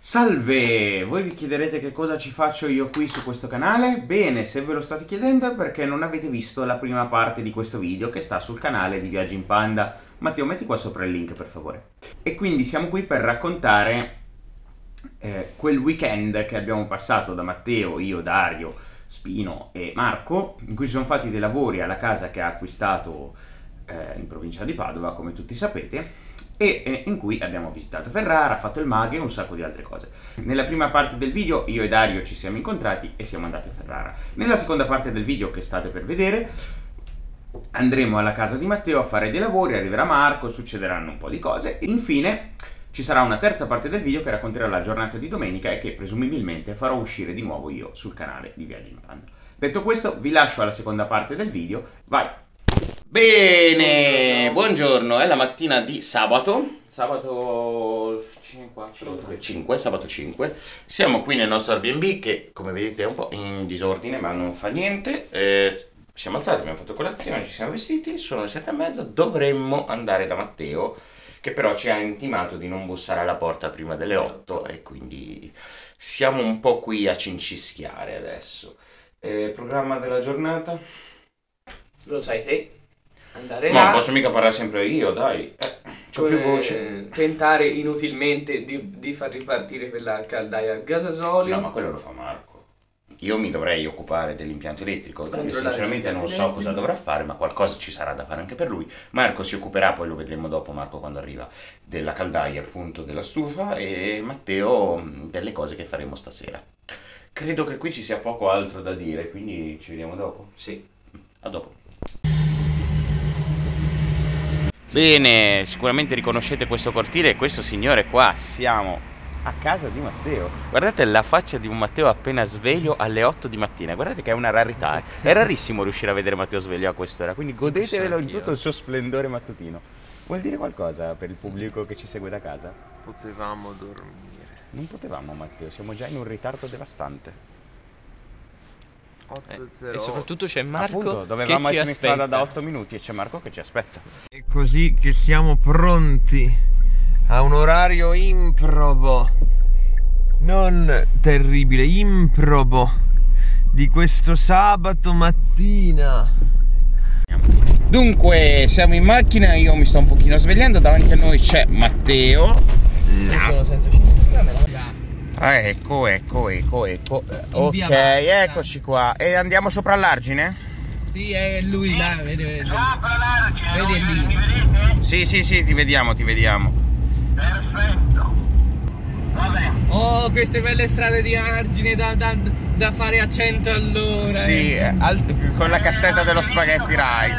Salve! Voi vi chiederete che cosa ci faccio io qui su questo canale? Bene, se ve lo state chiedendo è perché non avete visto la prima parte di questo video che sta sul canale di Viaggi in Panda. Matteo, metti qua sopra il link per favore. E quindi siamo qui per raccontare quel weekend che abbiamo passato da Matteo, io, Dario, Spino e Marco, in cui si sono fatti dei lavori alla casa che ha acquistato in provincia di Padova, come tutti sapete, e in cui abbiamo visitato Ferrara, fatto il MAG e un sacco di altre cose. Nella prima parte del video io e Dario ci siamo incontrati e siamo andati a Ferrara. Nella seconda parte del video che state per vedere andremo alla casa di Matteo a fare dei lavori, arriverà Marco, succederanno un po' di cose e infine ci sarà una terza parte del video che racconterà la giornata di domenica e che presumibilmente farò uscire di nuovo io sul canale di Viaggi in Panda. Detto questo vi lascio alla seconda parte del video, vai! Bene, buongiorno, è la mattina di sabato 5. Siamo qui nel nostro Airbnb che come vedete è un po' in disordine ma non fa niente. Ci siamo alzati, abbiamo fatto colazione, ci siamo vestiti, sono le 7:30, dovremmo andare da Matteo che però ci ha intimato di non bussare alla porta prima delle 8 e quindi siamo un po' qui a cincischiare adesso. Programma della giornata? Lo sai te? Andare Ma là, non posso mica parlare sempre io, dai. C'ho più voce. tentare inutilmente di far ripartire quella caldaia a gasasolio. No, ma quello lo fa Marco. Io mi dovrei occupare dell'impianto elettrico. Sinceramente non so cosa dovrà fare, ma qualcosa ci sarà da fare anche per lui. Marco si occuperà, poi lo vedremo dopo, Marco quando arriva, della caldaia appunto della stufa e Matteo delle cose che faremo stasera. Credo che qui ci sia poco altro da dire, quindi ci vediamo dopo. Sì. A dopo. Bene, sicuramente riconoscete questo cortile e questo signore qua. Siamo a casa di Matteo. Guardate la faccia di un Matteo appena sveglio alle 8 di mattina. Guardate che è una rarità. È rarissimo riuscire a vedere Matteo sveglio a quest'ora, quindi godetevelo in tutto il suo splendore mattutino. Vuol dire qualcosa per il pubblico che ci segue da casa? Potevamo dormire. Non potevamo, Matteo, siamo già in un ritardo devastante. 8:08. E soprattutto c'è Marco Appunto, dovevamo che ci essere in strada aspetta. da 8 minuti e c'è Marco che ci aspetta. È così che siamo pronti a un orario improbo, non terribile, improbo, di questo sabato mattina. Dunque, siamo in macchina, io mi sto un pochino svegliando, davanti a noi c'è Matteo. Sono senza cintura. Ecco. Ok, eccoci qua. E andiamo sopra l'argine? Sì, è lui là, vedi lì. Mi vedete? Sì, ti vediamo. Perfetto. Vabbè. Oh, queste belle strade di argine da fare a 100 all'ora. Sì, con la cassetta dello spaghetti ride.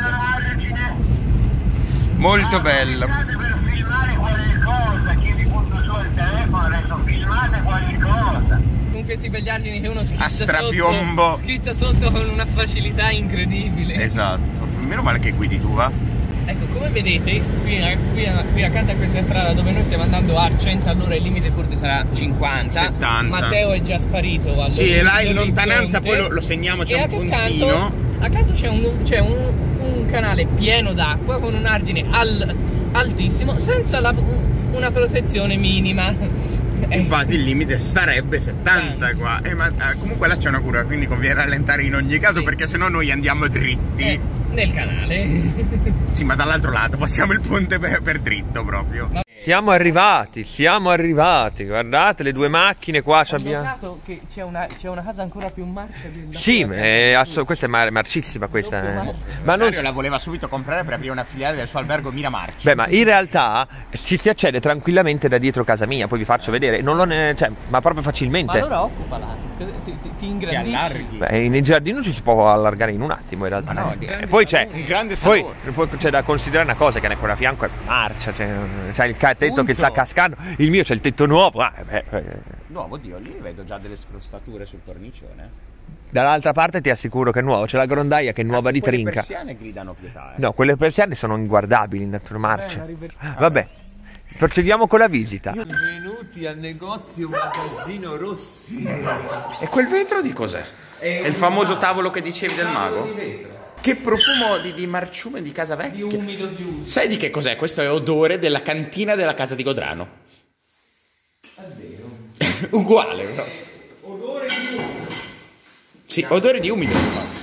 Molto bello. Per filmare qualcosa, chi vi butta su il telefono, adesso filmate qualcosa. Con questi begli argini che uno A schizza strapiombo. sotto con una facilità incredibile. Esatto. Meno male che guidi tu, va? Ecco, come vedete, qui accanto a questa strada dove noi stiamo andando a 100 all'ora, il limite forse sarà 50. 70. Matteo è già sparito. Sì, e là in lontananza poi lo segniamo, c'è un puntino. Accanto c'è un canale pieno d'acqua con un argine altissimo senza una protezione minima. Infatti il limite sarebbe 70 qua. Ma comunque là c'è una curva, quindi conviene rallentare in ogni caso, sì, perché sennò noi andiamo dritti. Nel canale. Sì, ma dall'altro lato passiamo il ponte per dritto proprio. Siamo arrivati, guardate le due macchine qua. Ho notato che c'è una casa ancora più marcia di Sì, questa è marcissima questa. Ma Dario la voleva subito comprare per aprire una filiale del suo albergo Miramarci. Beh, ma in realtà ci si accede tranquillamente da dietro casa mia, poi vi faccio vedere, ma proprio facilmente. Ma allora occupala, ti ingrandisci. allarghi. Beh, nel giardino ci si può allargare in un attimo in realtà. Ma no, E poi c'è un grande salone. Poi c'è da considerare una cosa, che ancora a fianco è marcia, c'è il tetto che sta cascando, il mio c'è il tetto nuovo. Nuovo, oddio, lì vedo già delle scrostature sul cornicione. Dall'altra parte ti assicuro che è nuovo, c'è la grondaia che è nuova di trinca. Le persiane gridano pietà. No, quelle persiane sono inguardabili in natura marcia. Vabbè, procediamo con la visita. Benvenuti al negozio Magazzino Rossi. E quel vetro di cos'è? È il famoso tavolo che dicevi del mago? Di vetro. Che profumo di marciume di casa vecchia. Più umido. Sai di che cos'è? Questo è odore della cantina della casa di Godrano. Uguale però. Odore di umido. Sì, odore di umido.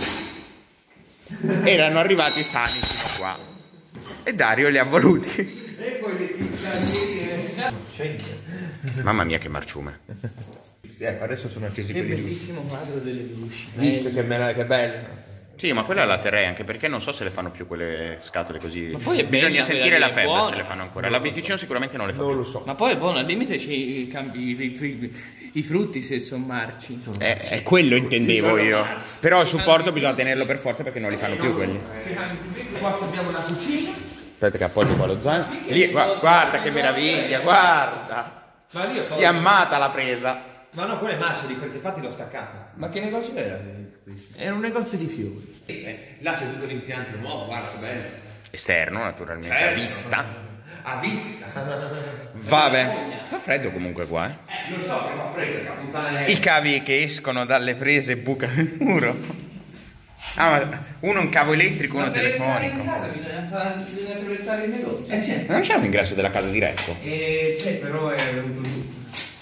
Erano arrivati sani fino qua. E Dario li ha voluti. E poi le pizzerie. Mamma mia che marciume. Ecco, adesso sono accesi Che quelli giusti. bellissimo quadro delle luci. Visto che bello. Sì, ma quella la terrei anche perché non so se le fanno più quelle scatole così. Ma poi è Bisogna bella, sentire quella la lì è febbre buona. se le fanno ancora. La Biticino sicuramente non le fa Non più. lo so. Ma poi è buono, al limite c'è i frutti se sono marci. È quello intendevo io. Però il supporto bisogna tenerlo per forza perché non li fanno più quelli. Qua abbiamo la cucina. Aspetta che appoggio qua lo zaino. Lì, guarda che meraviglia, guarda. Ma lì Sfiammata la presa. Ma no, quella è marcia di questa, infatti l'ho staccata. Ma che negozio era? Era un negozio di fiori. Là c'è tutto l'impianto nuovo, guarda che bello. Esterno naturalmente, a Certo. vista. A vista. Vabbè. Fa freddo comunque qua, Lo so che fa freddo, che puttana I cavi che escono dalle prese bucano il muro. Ah, ma uno è un cavo elettrico, uno telefonico. Bisogna attraversare il negozio. certo. Non c'è un ingresso della casa diretto? C'è, però è venuto giù.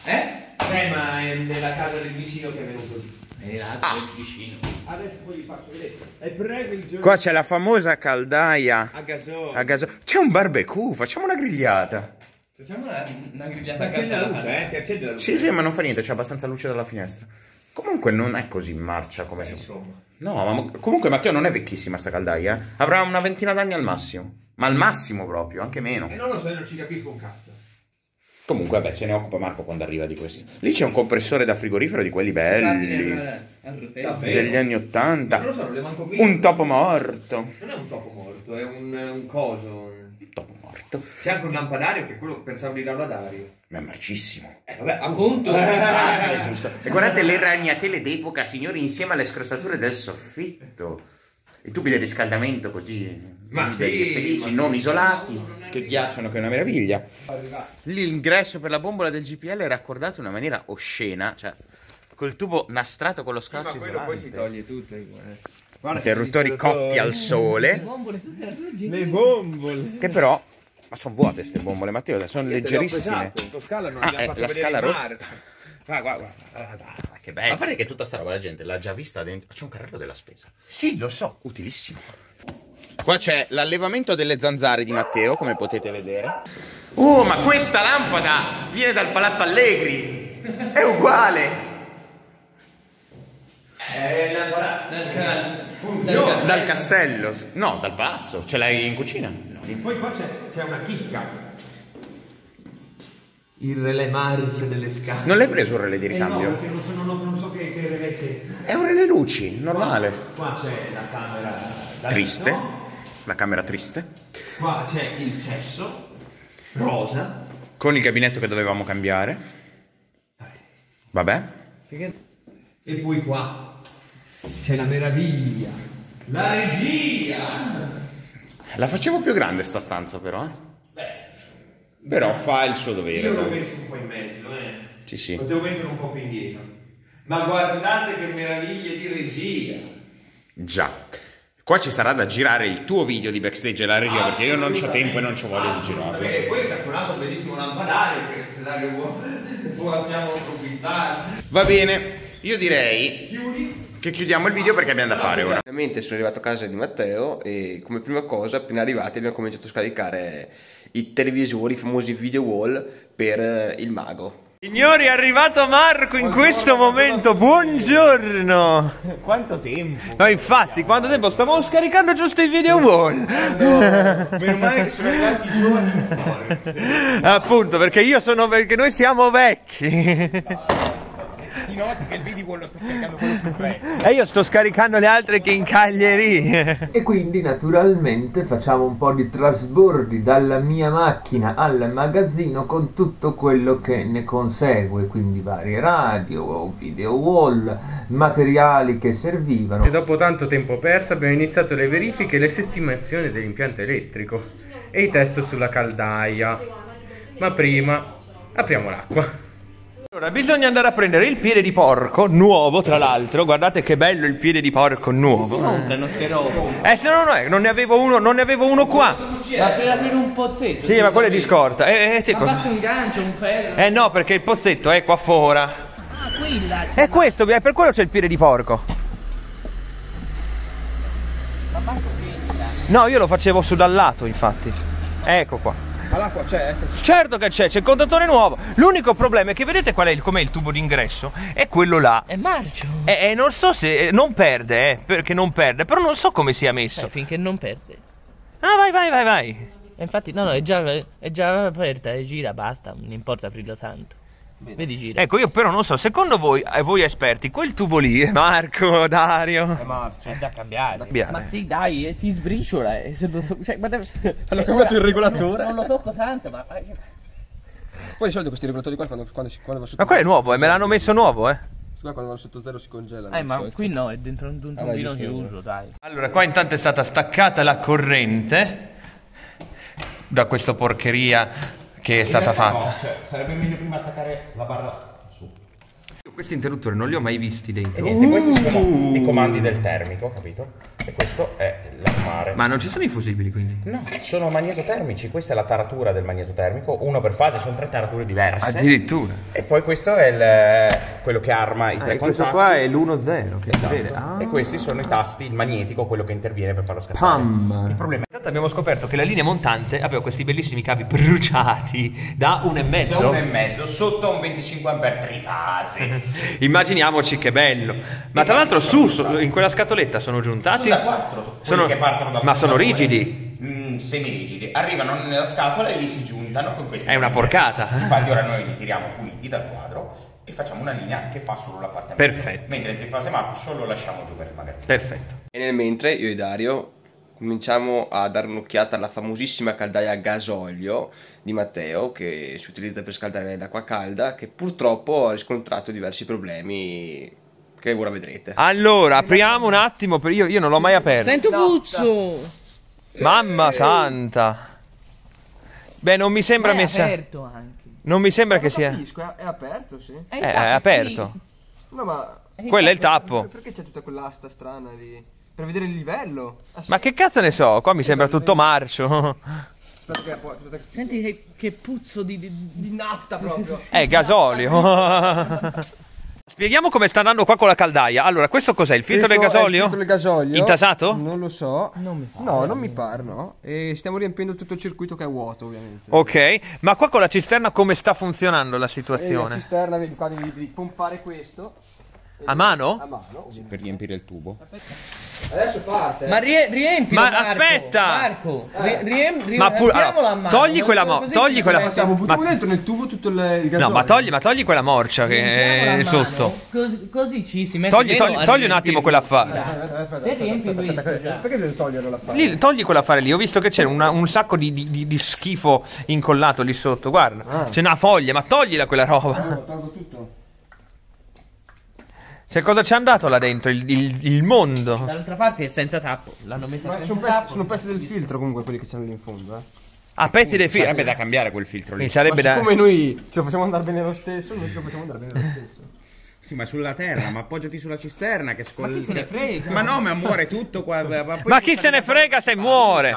Ma è nella casa del vicino che è venuto giù. Vicino. Adesso poi vi faccio vedere. E prego il giorno Qua c'è la famosa caldaia a gasolio. a gasolio. C'è un barbecue, facciamo una grigliata. Facciamo una grigliata a Accende la carta. luce, si accende la luce. Sì, ma non fa niente, c'è abbastanza luce dalla finestra. Comunque non è così in marcia come se... Insomma. No, ma comunque Matteo non è vecchissima sta caldaia, eh. Avrà una ventina d'anni al massimo. Ma al massimo proprio, anche meno. E non lo so, io non ci capisco un cazzo. Comunque, vabbè, se ne occupa Marco quando arriva di questo. Lì c'è un compressore da frigorifero di quelli belli. Degli anni Non 80. lo so, non le manco qui. Un topo morto. Non è un topo morto, è un coso. Un topo morto. C'è anche un lampadario che quello pensavo di darlo a Dario. Ma è marcissimo. Vabbè, Appunto. Giusto. E guardate le ragnatele d'epoca, signori, insieme alle scrostature del soffitto. I tubi di riscaldamento così Ma liberi sì, e felici, ma non isolati, che ghiacciano, che è una meraviglia. L'ingresso per la bombola del GPL è raccordato in una maniera oscena, cioè col tubo nastrato con lo scotch isolante. toglie tutto. Interruttori cotti al sole, Bombole tutte arrugginite. Le bombole. che però, ma sono vuote queste bombole, Matteo, sono leggerissime. In Toscana non Ah, abbiamo fatto la vedere scala in rotta. marcia. Guarda, Che bello. Ma pare che tutta sta roba la gente l'ha già vista dentro. C'è un carrello della spesa. Sì, lo so. Utilissimo. Qua c'è l'allevamento delle zanzare di Matteo, come potete vedere. Oh, ma questa lampada viene dal Palazzo Allegri. È uguale. Dal castello. No, dal palazzo. Ce l'hai in cucina. Sì. Poi qua c'è una chicca. Il relè marcia delle scale. Non l'hai preso un relè di No, ricambio? perché non so che relè c'è. È un relè luci, normale. Qua c'è la camera da Triste. letto. La camera triste. Qua c'è il cesso rosa. Con il gabinetto che dovevamo cambiare. Vabbè. E poi qua c'è la meraviglia. La regia. La facevo più grande sta stanza però, eh. Però fa il suo dovere. Io l'ho dai. messo un po' in mezzo, Sì, sì. Potevo mettere un po' più indietro. Ma guardate che meraviglia di regia. Già. Qua ci sarà da girare il tuo video di backstage alla regia perché io non c'ho tempo e non c'ho voglia di girarlo. E poi c'è un altro bellissimo lampadario che se Dario possiamo approfittare. Va bene, io direi Chiudi. che chiudiamo il video perché abbiamo da fare ora. Ovviamente sono arrivato a casa di Matteo e come prima cosa, appena arrivati, abbiamo cominciato a scaricare i televisori, i famosi video wall per il mago. Signori, è arrivato Marco in questo momento. Buongiorno. Quanto tempo? No, infatti, quanto tempo? Stavamo scaricando giusto i video wall. Meno male che sono arrivati i giovani. Appunto, perché noi siamo vecchi. Si noti che il video wall lo sta scaricando quello più vecchio. E io sto scaricando le altre che incaglierie. E quindi naturalmente facciamo un po' di trasbordi dalla mia macchina al magazzino con tutto quello che ne consegue, quindi varie radio, video wall, materiali che servivano. E dopo tanto tempo perso abbiamo iniziato le verifiche e le sistemazioni dell'impianto elettrico e i test sulla caldaia. Ma prima apriamo l'acqua. Allora, bisogna andare a prendere il piede di porco, nuovo tra l'altro, guardate che bello il piede di porco nuovo. Si comprano ste robe. Se no, non ne avevo uno qua. Ma per aprire un pozzetto. Sì, ma quello è di scorta. Ma fatto un gancio, un ferro. No, perché il pozzetto è qua fuori. Ah, quella. È questo, per quello c'è il piede di porco. Ma manco finita. No, io lo facevo su dal lato, infatti. Ecco qua. Ma l'acqua c'è? Certo che c'è il contatore nuovo. L'unico problema è che vedete qual è com'è il tubo d'ingresso? È quello là. È marcio. Non so se non perde, perché non perde, però non so come sia messo. Finché non perde. Ah, vai. Infatti no, è già aperta, e gira, basta, non importa aprirlo tanto. Vedi, gira. Ecco, io però non so, secondo voi esperti, quel tubo lì, Marco, Dario, È da cambiare. cambiare. Ma sì, dai, si sbriciola. Hanno cambiato il regolatore. Non lo tocco tanto, ma. Poi di solito questi regolatori qua quando va sotto. Ma quello è nuovo, me l'hanno messo nuovo, Quando vanno sotto zero si congelano. Ma qui no, è dentro un tombino giusto, chiuso, dai. Allora, qua intanto è stata staccata la corrente da questa porcheria che è stata fatta. No, cioè, sarebbe meglio prima attaccare la barra su. Io questi interruttori non li ho mai visti dentro. E niente, questi sono i comandi del termico, capito? E questo è l'armare. Ma non ci sono i fusibili, quindi? No, sono magnetotermici, questa è la taratura del magnetotermico, uno per fase, sono 3 tarature diverse. Addirittura. E poi questo è quello che arma i 3 contatti. Questo qua è l'1-0 che si vede. E questi sono i tasti, il magnetico, quello che interviene per farlo scattare. Pam! Il problema Intanto abbiamo scoperto che la linea montante aveva questi bellissimi cavi bruciati da 1,5. da 1,5 sotto un 25 A trifasi. Immaginiamoci che bello. Ma tra l'altro in quella scatoletta sono giuntati? Sono da 4, quelli che partono da ma sono rigidi? Semirigidi, arrivano nella scatola e lì si giuntano con questi. È una porcata. Infatti ora noi li tiriamo puliti dal quadro e facciamo una linea che fa solo la parte Perfetto. mentre il trifase Marco lo lasciamo giù per il magazzino. Perfetto. E nel mentre io e Dario cominciamo a dare un'occhiata alla famosissima caldaia a gasolio di Matteo, che si utilizza per scaldare l'acqua calda, che purtroppo ha riscontrato diversi problemi che ora vedrete. Allora, apriamo un attimo, io non l'ho mai aperto. Sento puzzo! Mamma santa. Beh, non mi sembra messa. È aperto anche. Non mi sembra che sia. È aperto, sì. È aperto. No, ma Quello è il tappo. perché c'è tutta quell'asta strana lì? Per vedere il livello? Ma che cazzo ne so? Qua mi sembra tutto marcio. Senti che puzzo di nafta proprio. È gasolio. Spieghiamo come sta andando qua con la caldaia. Allora, questo cos'è? Il filtro del gasolio? Il filtro del gasolio. Intasato? Non lo so. Non mi pare. No, non mi pare, no. E stiamo riempiendo tutto il circuito che è vuoto, ovviamente. Ok, ma qua con la cisterna come sta funzionando la La situazione? cisterna, vedi qua, devi pompare questo. A mano? A mano. Per riempire il tubo. Adesso parte. Ma riempi. Ma aspetta! Marco, riempi. Ma allora, togli quella togli quella. Buttiamo dentro nel tubo tutto il gasolio. No, ma togli quella morcia che è sotto. Così ci si mette. Togli un attimo quell'affare. Se riempi questo. Perché devi toglierlo l'affare? Togli quell'affare lì. Ho visto che c'è un sacco di schifo incollato lì sotto. Guarda, c'è una foglia, ma toglila quella roba. Tolgo tutto. Cioè, cosa c'è andato là dentro? Il mondo. Dall'altra parte è senza tappo. L'hanno messa senza tappo. Sono pezzi del filtro comunque quelli che c'hanno lì in fondo, Ah, pezzi dei film. Sarebbe da cambiare quel filtro lì. Sarebbe da. Come noi ce lo facciamo andare bene lo stesso, noi ce lo facciamo andare bene lo stesso. Sì, ma sulla terra, ma appoggiati sulla cisterna che Ma chi se ne frega? Ma no, ma muore tutto qua. Ma chi se ne frega se muore?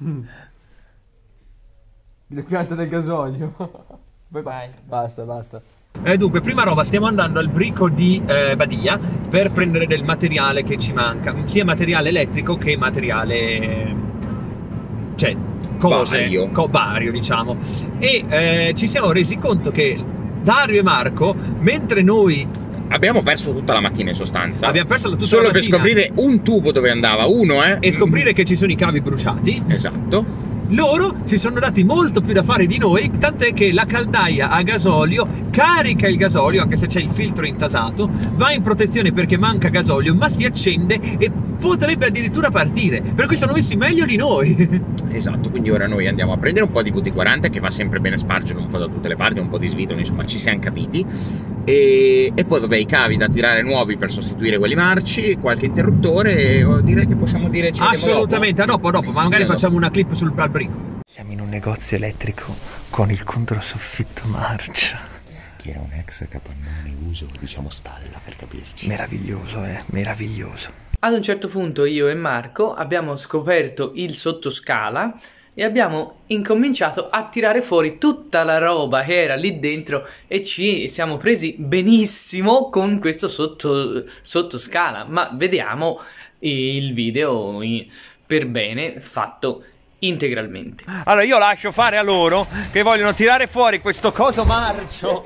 Le piante del gasolio. Vai. Basta. Dunque, prima roba, stiamo andando al brico di Badia per prendere del materiale che ci manca, sia materiale elettrico che materiale, cioè cose vario diciamo. E ci siamo resi conto che Dario e Marco, mentre noi abbiamo perso tutta la mattina in sostanza. abbiamo perso tutta solo la mattina per scoprire un tubo dove andava, e scoprire che ci sono i cavi bruciati. Esatto. Loro si sono dati molto più da fare di noi, tant'è che la caldaia a gasolio carica il gasolio, anche se c'è il filtro intasato, va in protezione perché manca gasolio, ma si accende e potrebbe addirittura partire, per cui sono messi meglio di noi. Esatto, quindi ora noi andiamo a prendere un po' di VD40 che va sempre bene spargere un po' da tutte le parti, un po' di svitolo, insomma ci siamo capiti, e poi vabbè i cavi da tirare nuovi per sostituire quelli marci, qualche interruttore, e direi che possiamo dire assolutamente, dopo, ma magari facciamo una clip sul brico. Siamo in un negozio elettrico con il controsoffitto marcia. che era un ex capannone uso, diciamo stalla per capirci. Meraviglioso, meraviglioso. Ad un certo punto io e Marco abbiamo scoperto il sottoscala e abbiamo incominciato a tirare fuori tutta la roba che era lì dentro e ci siamo presi benissimo con questo sottoscala. Ma vediamo il video per bene fatto integralmente. Allora io lascio fare a loro che vogliono tirare fuori questo coso marcio.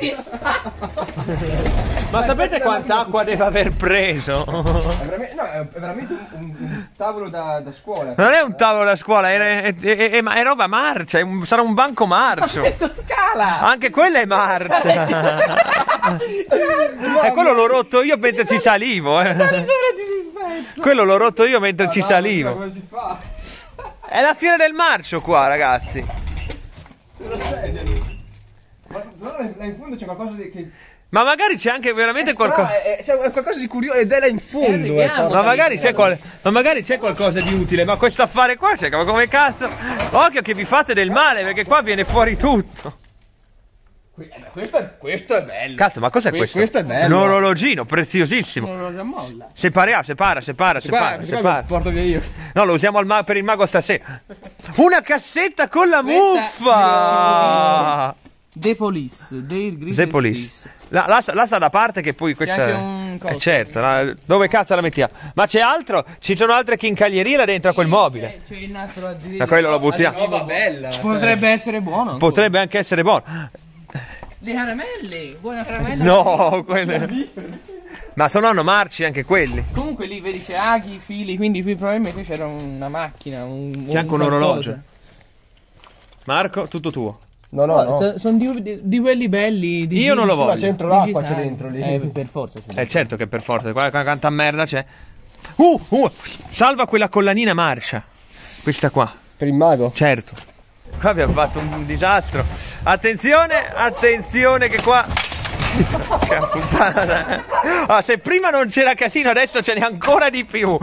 Ma sapete quanta acqua deve aver preso? È veramente un tavolo da scuola. Non è un tavolo da scuola, è roba marcia, sarà un banco marcio. Ma questo scala! Anche quella è marcia. E quello l'ho rotto io mentre ci salivo. Quello l'ho rotto io mentre ci salivo. Come si fa? È la fiera del marcio qua, ragazzi. Ma là in fondo c'è qualcosa che... Ma magari c'è anche veramente qualcosa. C'è qualcosa di curioso ed è là in fondo. Ma magari c'è qualcosa di utile. Ma questo affare qua c'è, come cazzo? Occhio che vi fate del male, perché qua viene fuori tutto. Questo è bello. Cazzo, ma cos'è questo? Questo è bello. Un orologino preziosissimo. Un orologio a molla. Separa. Porto via io. No, lo usiamo per il mago stasera. Una cassetta con la muffa. The Police. The Police. Lascia da parte che poi questa... C'è anche un coso. Certo, dove cazzo la mettiamo? Ma c'è altro? Ci sono altre chincaglierie là dentro a quel mobile. C'è il nastro adesivo. Ma quello lo buttiamo. Roba bella. Potrebbe essere buono. Potrebbe anche essere buono. Le caramelle, buona caramella. No, quelle... Ma sono marci anche quelli. Comunque lì vedi c'è aghi, fili, quindi qui probabilmente c'era una macchina, c'è anche un orologio. Marco, tutto tuo. No. Sono di quelli belli. Io non lo voglio. Ma c'entro l'acqua c'è dentro lì. Per forza. Certo che per forza. Guarda quanta merda c'è. Salva quella collanina marcia. Questa qua. Per il mago? Certo. Qua abbiamo fatto un disastro. Attenzione che qua... se prima non c'era casino, adesso ce n'è ancora di più.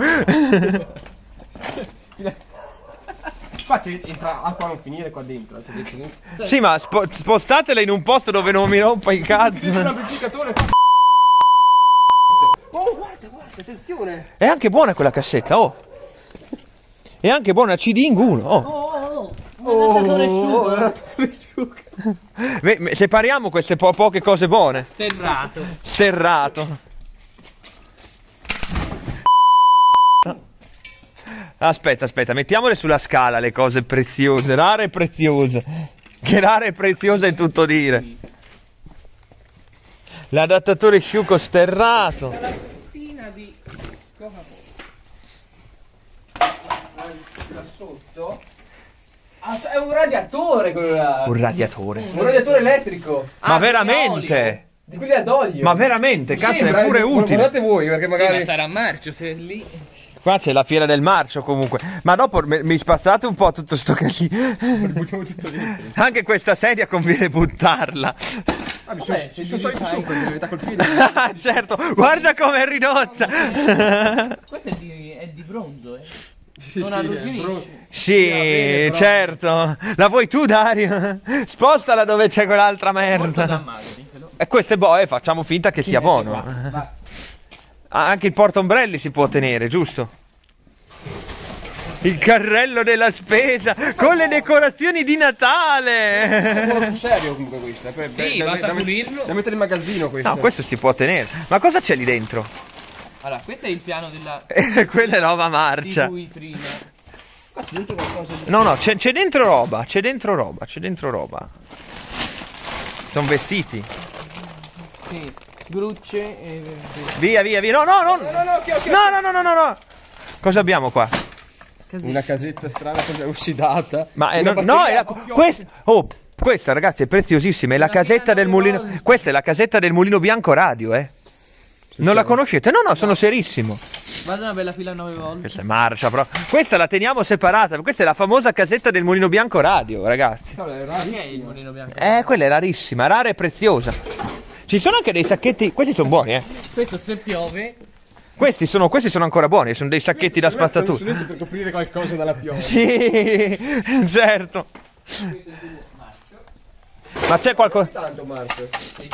Infatti entra acqua a non finire qua dentro. Sì, ma spostatela in un posto dove non mi rompa i cazzo. Un amplificatore. Oh, guarda, attenzione. È anche buona quella cassetta, È anche buona, CD in uno, Un asciuga. Separiamo queste poche cose buone. Sterrato. Aspetta, mettiamole sulla scala le cose preziose, rare e preziose. Che rare e preziosa è tutto dire. L'adattatore sciuco sterrato. La fina di Coca-Cola. Sotto. È un radiatore quello là. Un radiatore elettrico. Ma veramente? Di quelli ad olio. Ma veramente? Cazzo, è pure utile. Guardate voi, perché magari... Sì, ma sarà marcio se è lì. Qua c'è la fiera del marcio comunque. Ma dopo mi spazzate un po' tutto sto casino. Anche questa sedia conviene buttarla. Vabbè, ci sono soliti su quelli che col piede. Certo, guarda com'è ridotta. Questa è di bronzo, non arrugginisce. Sì, certo. La vuoi tu, Dario? Spostala dove c'è quell'altra merda. E questo è buono, facciamo finta che sia buono. Anche il portaombrelli si può tenere, giusto? Il carrello della spesa con le decorazioni di Natale. È un po' serio comunque questo. Sì, basta pulirlo. Da mettere in magazzino questo. No, questo si può tenere. Ma cosa c'è lì dentro? Allora, questo è il piano della... Quella è roba marcia. Di cui prima... C'è dentro qualcosa di... No, c'è dentro roba. Sono vestiti. Sì, grucce e... Via. No. No. Cosa abbiamo qua? Una casetta strana uscidata. Ma questa ragazzi è preziosissima, è la casetta del mulino. Questa è la casetta del mulino bianco radio, Non la conoscete? No, sono serissimo. Guarda una bella fila 9 volte. Questa è marcia, però. Questa la teniamo separata. Questa è la famosa casetta del mulino bianco radio, ragazzi. Che è il mulino bianco? Quella è rarissima, rara e preziosa. Ci sono anche dei sacchetti. Questi sono buoni, Questo se piove. Questi sono ancora buoni, sono dei sacchetti da spazzatura. Per coprire qualcosa dalla pioggia. Sì, certo. Ma c'è qualcosa... Tanto Marco.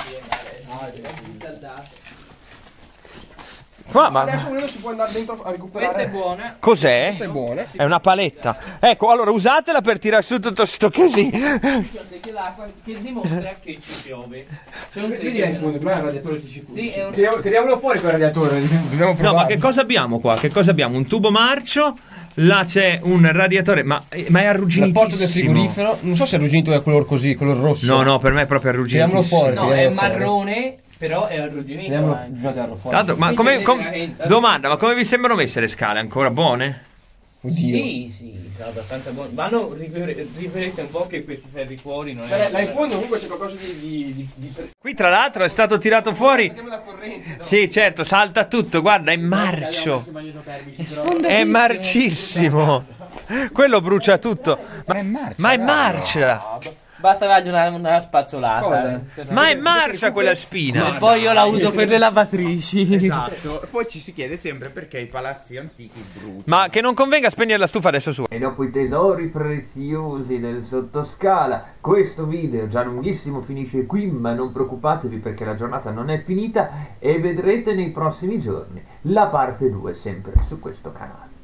Ma... Adesso uno si può andare dentro a recuperare. Questa è buona. Cos'è? Questa è buona. È una paletta. Ecco, allora usatela per tirare su tutto sto casino. Che l'acqua che dimostra che ci piove. C'è un Vedi là in fondo, prima il radiatore ti ci Sì, è un... Tiriamolo fuori quel radiatore, dobbiamo provare. No, ma che cosa abbiamo qua? Che cosa abbiamo? Un tubo marcio, là c'è un radiatore, ma è arrugginitissimo. La porta del frigorifero, non so se è arrugginito è color così, color rosso. No, per me è proprio arrugginitissimo. Tiriamolo fuori. No, è marrone, però è arrugginito. Bisogna tirarlo fuori. Tanto, ma domanda, ma come vi sembrano messe le scale? Ancora buone? Oddio. Sì, sono abbastanza buoni. Vanno riferite un po' che questi ferri fuori non è... Là in fondo comunque c'è qualcosa di... Qui tra l'altro è stato tirato fuori. Mettiamo la corrente, no? Sì, certo, salta tutto, guarda, è marcio. È marcissimo. Quello brucia tutto. Ma è marcia. Basta ragionare una spazzolata. Ma è marcia quella spina. E poi io la uso per le lavatrici. Esatto. Poi ci si chiede sempre perché i palazzi antichi bruciano. Ma che non convenga spegnere la stufa adesso su. E dopo i tesori preziosi del sottoscala, questo video già lunghissimo finisce qui, ma non preoccupatevi perché la giornata non è finita e vedrete nei prossimi giorni la parte 2 sempre su questo canale.